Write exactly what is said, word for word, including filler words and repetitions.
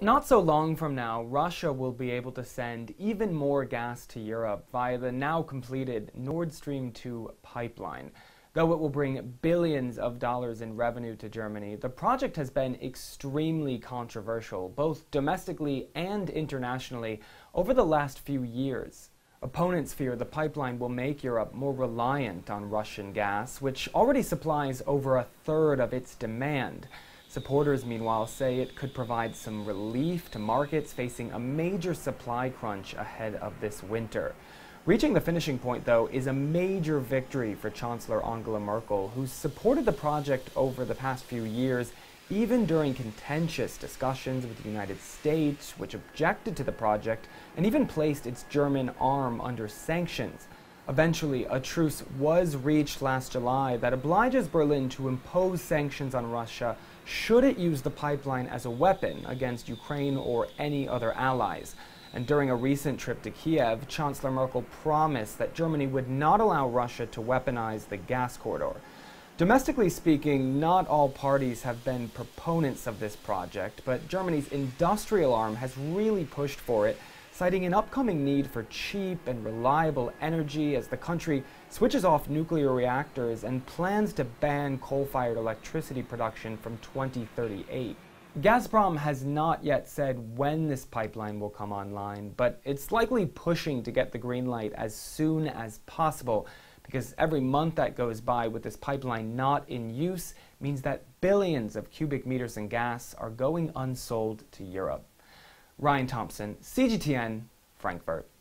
not so long from now, Russia will be able to send even more gas to Europe via the now completed Nord Stream two pipeline. Though it will bring billions of dollars in revenue to Germany, the project has been extremely controversial, both domestically and internationally, over the last few years. Opponents fear the pipeline will make Europe more reliant on Russian gas, which already supplies over a third of its demand. Supporters, meanwhile, say it could provide some relief to markets facing a major supply crunch ahead of this winter. Reaching the finishing point, though, is a major victory for Chancellor Angela Merkel, who's supported the project over the past few years, even during contentious discussions with the United States, which objected to the project and even placed its German arm under sanctions. Eventually, a truce was reached last July that obliges Berlin to impose sanctions on Russia should it use the pipeline as a weapon against Ukraine or any other allies. And during a recent trip to Kiev, Chancellor Merkel promised that Germany would not allow Russia to weaponize the gas corridor. Domestically speaking, not all parties have been proponents of this project, but Germany's industrial arm has really pushed for it, citing an upcoming need for cheap and reliable energy as the country switches off nuclear reactors and plans to ban coal-fired electricity production from twenty thirty-eight. Gazprom has not yet said when this pipeline will come online, but it's likely pushing to get the green light as soon as possible, because every month that goes by with this pipeline not in use means that billions of cubic meters in gas are going unsold to Europe. Ryan Thompson, C G T N, Frankfurt.